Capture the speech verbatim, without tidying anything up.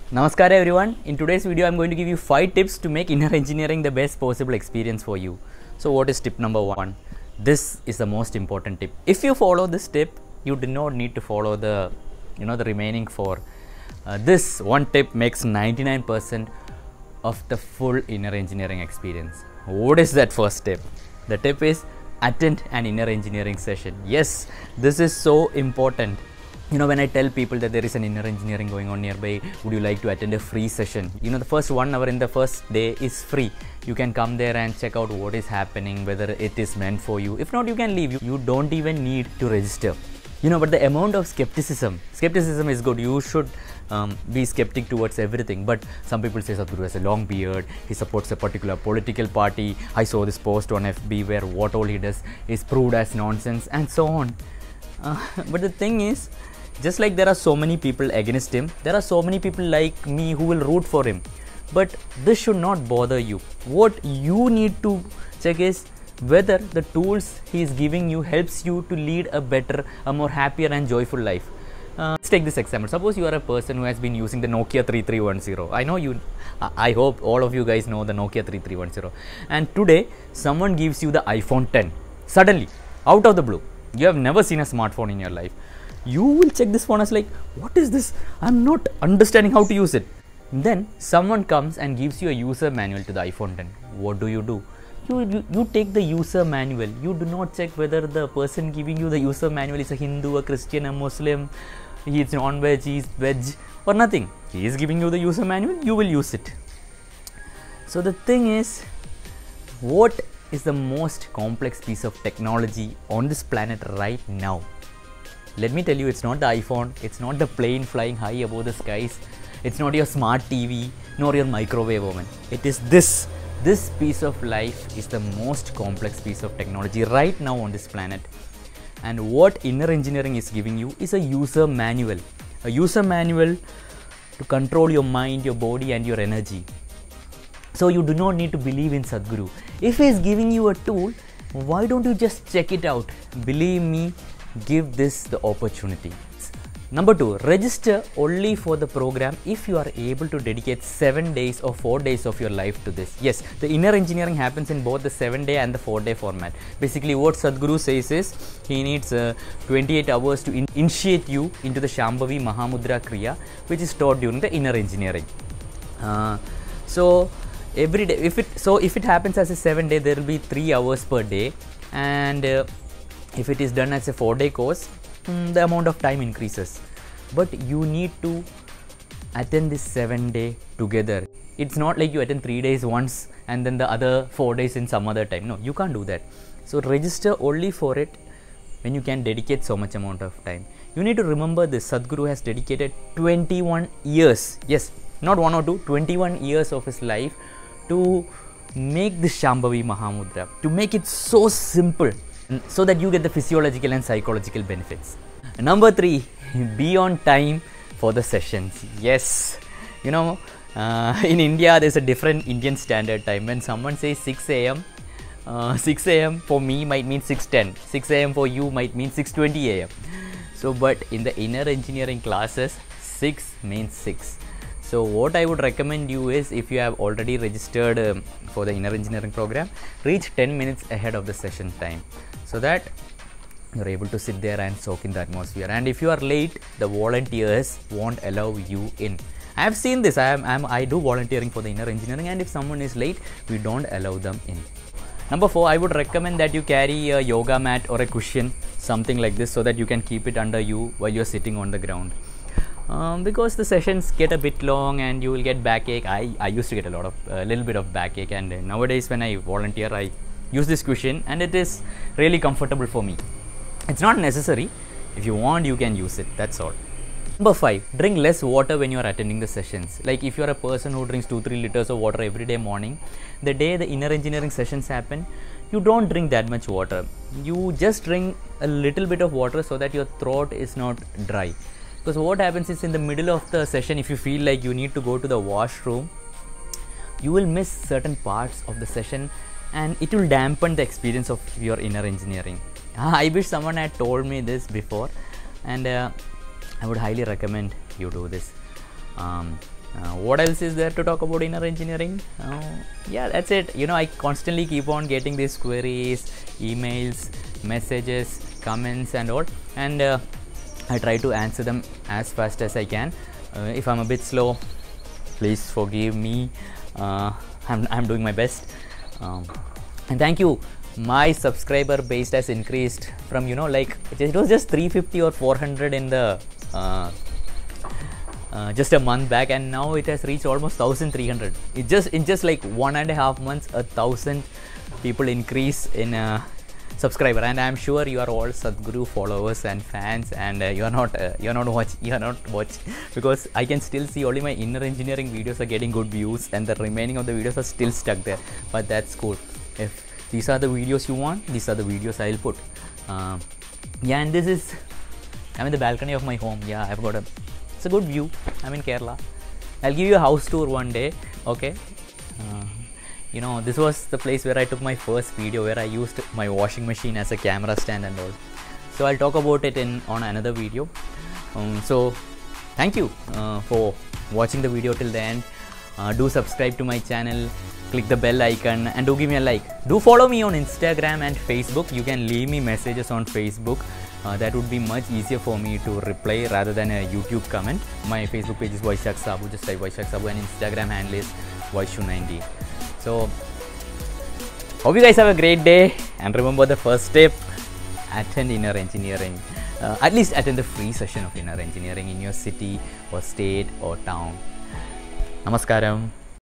Namaskar everyone. In today's video, I'm going to give you five tips to make inner engineering the best possible experience for you. So what is tip number one? This is the most important tip. If you follow this tip, you do not need to follow the, you know, the remaining four. Uh, this one tip makes ninety-nine percent of the full inner engineering experience. What is that first tip? The tip is attend an inner engineering session. Yes, this is so important. You know, when I tell people that there is an inner engineering going on nearby, would you like to attend a free session? You know, the first one hour in the first day is free. You can come there and check out what is happening, whether it is meant for you. If not, you can leave. You, you don't even need to register. You know, but the amount of skepticism, skepticism is good. You should um, be skeptic towards everything. But some people say Sadhguru has a long beard, he supports a particular political party. I saw this post on F B where what all he does is proved as nonsense and so on. Uh, but the thing is, just like there are so many people against him, there are so many people like me who will root for him. But this should not bother you. What you need to check is whether the tools he is giving you helps you to lead a better, a more happier and joyful life. Uh, let's take this example. Suppose you are a person who has been using the Nokia three three one zero. I know you, I hope all of you guys know the Nokia three three one zero. And today, someone gives you the iPhone ten. Suddenly, out of the blue. You have never seen a smartphone in your life. You will check this phone as like, what is this? I'm not understanding how to use it. Then someone comes and gives you a user manual to the iPhone ten. What do you do? You, you, you take the user manual. You do not check whether the person giving you the user manual is a Hindu, a Christian, a Muslim, he is non-veg, he is veg or nothing. He is giving you the user manual, you will use it. So the thing is, what is the most complex piece of technology on this planet right now? Let me tell you, it's not the iPhone, it's not the plane flying high above the skies, it's not your smart T V, nor your microwave oven. It is this. This piece of life is the most complex piece of technology right now on this planet. And what inner engineering is giving you is a user manual. A user manual to control your mind, your body and your energy. So you do not need to believe in Sadhguru. If he is giving you a tool, why don't you just check it out? Believe me, give this the opportunity. Number two, register only for the program if you are able to dedicate seven days or four days of your life to this. Yes, the inner engineering happens in both the seven day and the four day format. Basically, what Sadhguru says is he needs uh, twenty-eight hours to in initiate you into the Shambhavi Mahamudra Kriya, which is taught during the inner engineering. Uh, so every day, if it so if it happens as a seven day, there will be three hours per day, and uh, if it is done as a four day course, mm, the amount of time increases. But you need to attend this seven day together. It's not like you attend three days once and then the other four days in some other time. No, you can't do that. So register only for it when you can dedicate so much amount of time. You need to remember this, Sadhguru has dedicated twenty-one years. Yes, not one or two, twenty-one years of his life to make this Shambhavi Mahamudra, to make it so simple, so that you get the physiological and psychological benefits. Number three, be on time for the sessions. Yes, you know, uh, in India there's a different Indian standard time. When someone says six A M, uh, six A M for me might mean six ten, six A M for you might mean six twenty A M So, but in the inner engineering classes, six means six. So what I would recommend you is, if you have already registered um, for the inner engineering program, reach ten minutes ahead of the session time, so that you're able to sit there and soak in the atmosphere. And if you are late, the volunteers won't allow you in. I have seen this. I am, I am I do volunteering for the inner engineering, and if someone is late, we don't allow them in. Number four, I would recommend that you carry a yoga mat or a cushion, something like this, so that you can keep it under you while you're sitting on the ground. Um, because the sessions get a bit long and you will get backache. I, I used to get a lot of a uh, little bit of backache, and uh, nowadays when I volunteer, I use this cushion and it is really comfortable for me. It's not necessary. If you want, you can use it. That's all. Number five, drink less water when you are attending the sessions. Like if you are a person who drinks two to three liters of water every day morning, the day the inner engineering sessions happen, you don't drink that much water. You just drink a little bit of water so that your throat is not dry. Because what happens is, in the middle of the session, if you feel like you need to go to the washroom, you will miss certain parts of the session and it will dampen the experience of your inner engineering. I wish someone had told me this before, and uh, I would highly recommend you do this. Um, Uh, what else is there to talk about inner engineering? Uh, yeah, that's it. You know, I constantly keep on getting these queries, emails, messages, comments and all, and uh, I try to answer them as fast as I can. Uh, if I'm a bit slow, please forgive me. uh, I'm, I'm doing my best. Um, and thank you. My subscriber base has increased from, you know, like it was just three fifty or four hundred in the uh, uh, just a month back, and now it has reached almost one thousand three hundred. It just in just like one and a half months, a thousand people increase in uh, subscriber. And I'm sure you are all Sadhguru followers and fans, and uh, you are not uh, you are not watch you are not watch because I can still see only my inner engineering videos are getting good views, and the remaining of the videos are still stuck there. But that's cool. If these are the videos you want, these are the videos I'll put. Um, yeah, and this is I'm in the balcony of my home. Yeah, I've got a it's a good view. I'm in Kerala. I'll give you a house tour one day. Okay. Uh, you know, this was the place where I took my first video, where I used my washing machine as a camera stand and all. So I'll talk about it in on another video. Um, so thank you uh, for watching the video till the end. Uh, do subscribe to my channel, click the bell icon, and do give me a like. Do follow me on Instagram and Facebook. You can leave me messages on Facebook. Uh, that would be much easier for me to reply rather than a YouTube comment. My Facebook page is Vaisakh Sabu, just type Vaisakh Sabu, and Instagram handle is Vaishu ninety. So hope you guys have a great day, and remember the first step: attend inner engineering. Uh, at least attend the free session of inner engineering in your city or state or town. Namaskaram.